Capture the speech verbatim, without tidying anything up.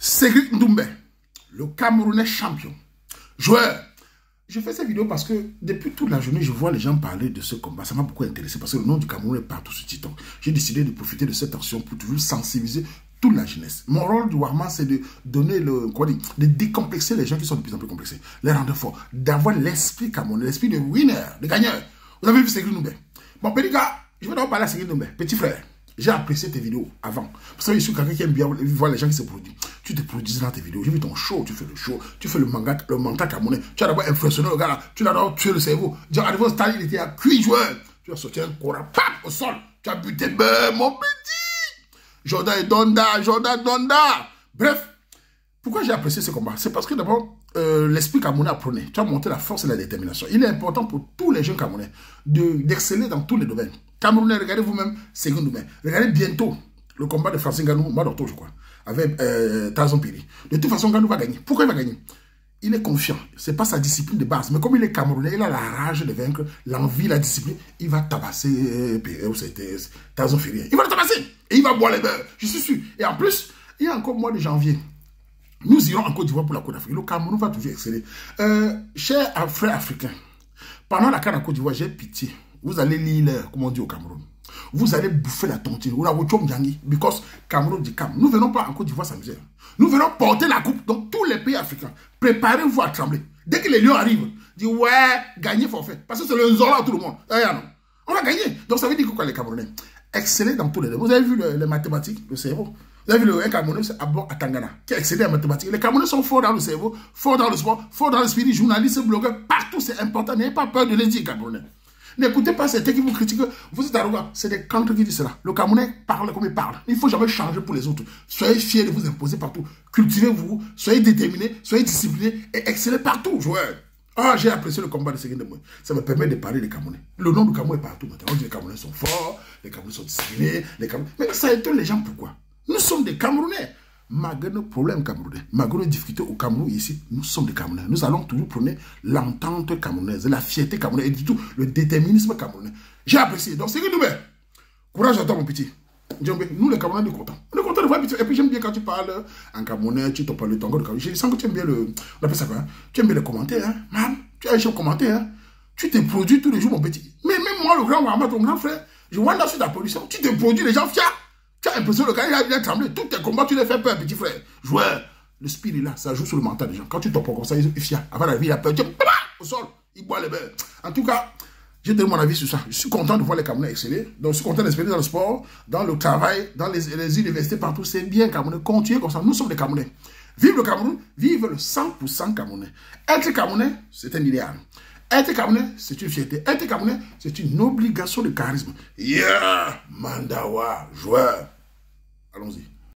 Cédric Doumbé, le Camerounais champion, joueur. Je fais cette vidéo parce que depuis toute la journée, je vois les gens parler de ce combat. Ça m'a beaucoup intéressé parce que le nom du Cameroun est partout sur TikTok. J'ai décidé de profiter de cette action pour toujours sensibiliser toute la jeunesse. Mon rôle du Warman, c'est de donner le, quoi dire, de décomplexer les gens qui sont de plus en plus complexés, les rendre forts, d'avoir l'esprit camerounais, l'esprit de winner, de gagneur. Vous avez vu Cédric Doumbé. Bon, petit gars, je vais d'abord parler à Cédric Doumbé. Petit frère, j'ai apprécié tes vidéos avant. Vous savez, je suis quelqu'un qui aime bien voir les gens qui se produisent. Tu te produis dans tes vidéos. J'ai vu ton show, tu fais le show, tu fais le manga, le manga camerounais. Tu as d'abord impressionné le gars là, tu l'as d'abord tué le cerveau. Tu as d'abord style, il était à cuit joueur. Tu as sorti un cora, pap, au sol. Tu as buté, ben, mon petit. Jordan et Donda, Jordan Donda. Bref, pourquoi j'ai apprécié ce combat? C'est parce que d'abord, euh, l'esprit camerounais a prôné. Tu as montré la force et la détermination. Il est important pour tous les jeunes camerounais d'exceller dans tous les domaines. Camerounais, regardez vous-même, Cédric Doumbé. Regardez bientôt le combat de Francine Ngannou, mois d'octobre, je crois, avec euh, Tarzan Piri. De toute façon, Ngannou va gagner. Pourquoi il va gagner? Il est confiant. Ce n'est pas sa discipline de base. Mais comme il est Camerounais, il a la rage de vaincre, l'envie, la discipline. Il va tabasser euh, Tarzan Piri. Il va le tabasser. Et il va boire les beurres. Je suis sûr. Et en plus, il y a encore le mois de janvier. Nous irons en Côte d'Ivoire pour la Côte d'Afrique. Le Cameroun va toujours exceller. Euh, chers frères africains, pendant la CAN en Côte d'Ivoire, j'ai pitié. Vous allez lire, comment on dit au Cameroun. Vous allez bouffer la tontine. Ou la wochom yangi. Because Cameroun dit Cam. Nous venons pas en Côte d'Ivoire s'amuser. Nous venons porter la coupe dans tous les pays africains. Préparez-vous à trembler. Dès que les lions arrivent, dis ouais, gagner forfait. Parce que c'est le Zola à tout le monde. Eh, non. On va gagner. Donc ça veut dire quoi les Camerounais? Excellez dans tous les domaines. Vous avez vu le, les mathématiques, le cerveau. Vous avez vu le un Camerounais, c'est Abon Atangana, qui a excellé en mathématiques. Les Camerounais sont forts dans le cerveau, forts dans le sport, forts dans l'esprit, journalistes, blogueurs, partout c'est important. N'ayez pas peur de les dire, Camerounais. N'écoutez pas certains qui vous critiquent. Vous êtes arrogants. C'est des cantres qui disent cela. Le Camerounais parle comme il parle. Il ne faut jamais changer pour les autres. Soyez fiers de vous imposer partout. Cultivez-vous. Soyez déterminés. Soyez disciplinés. Et excellez partout, joueurs. Ah, j'ai apprécié le combat de Cédric Doumbé. Ça me permet de parler des Camerounais. Le nom du Cameroun est partout maintenant. On dit les Camerounais sont forts. Les Camerounais sont disciplinés. Les Camerounais... Mais ça étonne les gens pourquoi? Nous sommes des Camerounais. Malgré nos problèmes camerounais, malgré nos difficultés au Cameroun ici, nous sommes des Camerounais. Nous allons toujours prôner l'entente camerounaise, la fierté camerounaise et du tout le déterminisme camerounais. J'ai apprécié. Donc, Cédric Doumbé, courage à toi, mon petit. Nous, les Camerounais, on est contents. On est contents de voir petit. Et puis, j'aime bien quand tu parles en camerounais, tu te parles de ton gars de Cameroun. Je sens que tu aimes bien le. On appelle ça quoi? Hein? Tu aimes bien les commentaires, hein? Man, tu as un commentaire, hein? Tu te produis tous les jours, mon petit. Mais même moi, le grand Warma, ton grand frère, je vois là sur ta production, tu te produis, les gens fiers. Tu as l'impression que le gars, il a, il a tremblé. Tous tes combats, tu les fais peur, petit frère. Joueur. Le spirit là, ça joue sur le mental des gens. Quand tu tombes comme ça, il est fier. Avant la vie, il a peur. Tu au sol, il boit les beurres. En tout cas, j'ai donné mon avis sur ça. Je suis content de voir les Camerounais exceller. Donc, je suis content d'espérer dans le sport, dans le travail, dans les, les universités, partout. C'est bien, Camerounais. Continuez comme ça. Nous sommes des Camerounais. Vive le Cameroun, vive le cent pour cent Camerounais. Être Camerounais, c'est un idéal. Être Camerounais, c'est une fierté. Être Camerounais, c'est une obligation de charisme. Yeah! Mandawa, joueur. Allons-y.